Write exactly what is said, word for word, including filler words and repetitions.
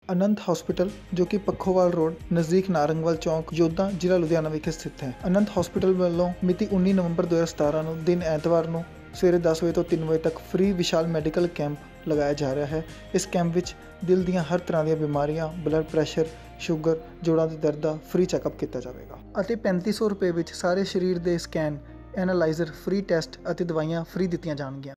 ਅਨੰਤ hospital ਜੋ ਕਿ Pakhowal road ਨਜ਼ਦੀਕ ਨਾਰੰਗਵਾਲ ਚੌਂਕ ਯੋਧਾ ਜ਼ਿਲ੍ਹਾ ਲੁਧਿਆਣਾ ਵਿਖੇ ਸਥਿਤ ਹੈ। ਅਨੰਤ ਹਸਪੀਟਲ ਵੱਲੋਂ ਮਿਤੀ ਉੱਨੀ ਨਵੰਬਰ ਦੋ ਹਜ਼ਾਰ ਸਤਾਰਾਂ ਨੂੰ ਦਿਨ ਐਤਵਾਰ ਨੂੰ ਸਵੇਰੇ ਦਸ ਵਜੇ ਤੋਂ ਤਿੰਨ ਵਜੇ ਤੱਕ ਫ੍ਰੀ ਵਿਸ਼ਾਲ ਮੈਡੀਕਲ ਕੈਂਪ ਲਗਾਇਆ ਜਾ ਰਿਹਾ ਹੈ। ਇਸ ਕੈਂਪ ਵਿੱਚ ਦਿਲ ਦੀਆਂ ਹਰ ਤਰ੍ਹਾਂ ਦੀਆਂ ਬਿਮਾਰੀਆਂ, ਬਲੱਡ ਪ੍ਰੈਸ਼ਰ, ਸ਼ੂਗਰ, ਜੋੜਾਂ ਦੇ ਦਰਦ ਦਾ ਫ੍ਰੀ ਚੈੱਕਅਪ ਕੀਤਾ ਜਾਵੇਗਾ ਅਤੇ ਪੈਂਤੀ ਸੌ ਰੁਪਏ ਵਿੱਚ ਸਾਰੇ ਸਰੀਰ ਦੇ ਸਕੈਨ, ਐਨਾਲਾਈਜ਼ਰ, ਫ੍ਰੀ ਟੈਸਟ ਅਤੇ ਦਵਾਈਆਂ ਫ੍ਰੀ ਦਿੱਤੀਆਂ ਜਾਣਗੀਆਂ।